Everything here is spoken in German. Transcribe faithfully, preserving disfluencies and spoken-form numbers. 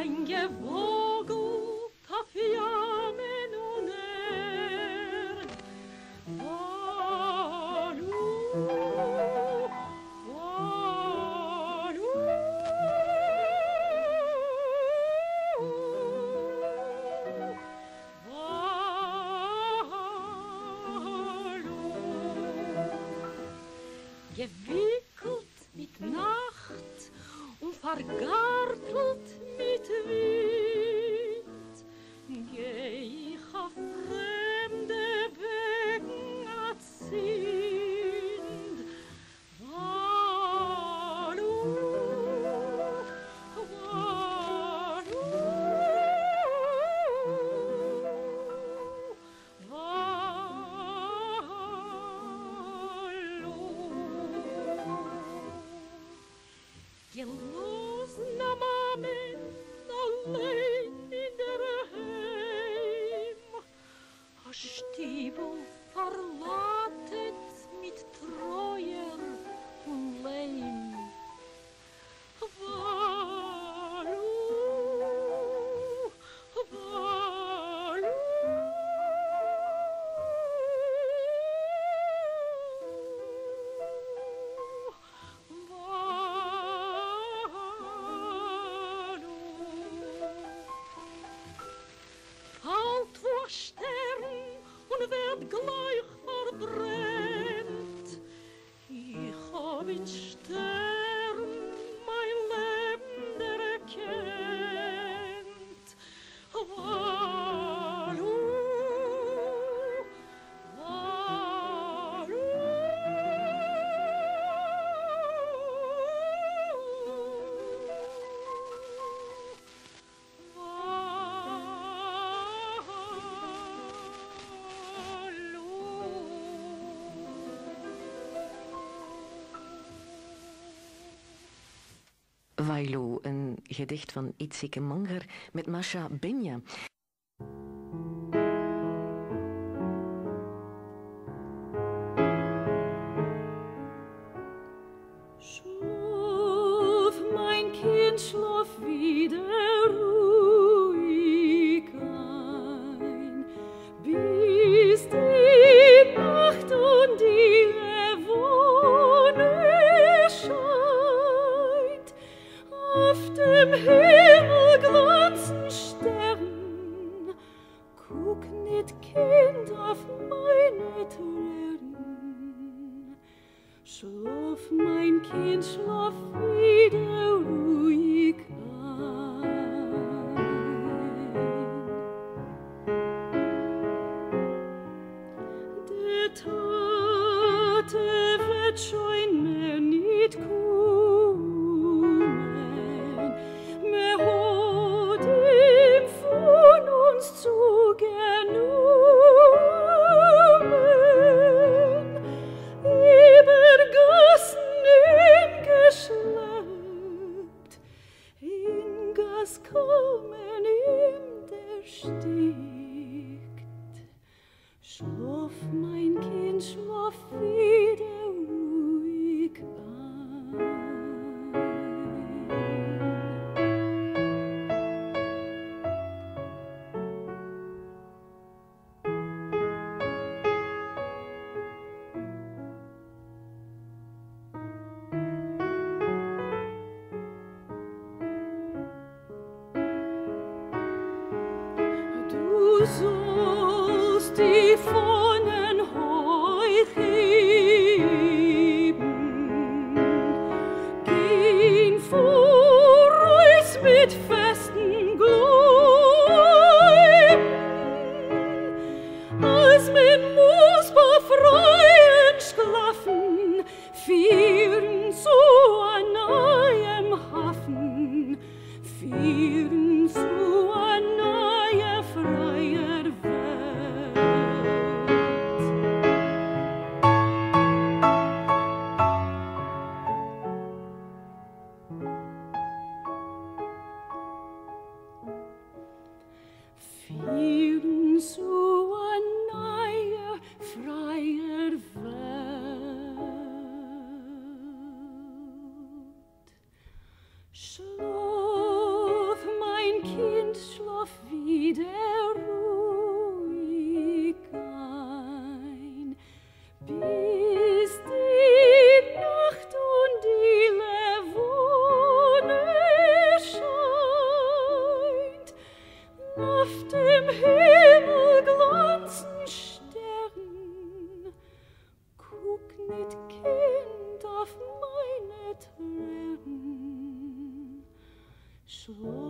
Gewickelt mit Nacht und vergartelt mit Wind, geh ich auf fremde Wegen erziehend. Walu, walu, gelosen am Abend allein in der Heim, a Stiebel verlatet mit Treuer und Leim. Walu, walu, halt vor Stern und werd gleich verbrennt. Ich hab in Stern mein Leben erkennt. Walu, walu, Vailu, een gedicht van Itzike Manger met Mascha Benya. Schlaf, mein Kind, schlaf wieder ruhig ein, bis die Nacht und die Wonne scheint. Auf dem Himmel glanzen Stern, guck nicht, Kind, auf meine Tränen. Schlaf, mein Kind, schlaf wieder ruhig ein. Die Tate wird schon mehr nicht kommen, mehr hat ihm von uns zugenommen. Übergossen, hingeschleppt, in Gas kommen ihm der stickt. Schlaf, mein Kind, schlaf wieder ruhig ein. Du sollst die Pfonnen heut heben, gehen vor uns mit festen Gläuben, als mit Moosbefreien Schlafen führen zu einem neuen Hafen, führen zu einem neuen freier Welt. auf dem Himmel glanzen Stern. Guck nicht, Kind, auf meine Tränen. Schlaf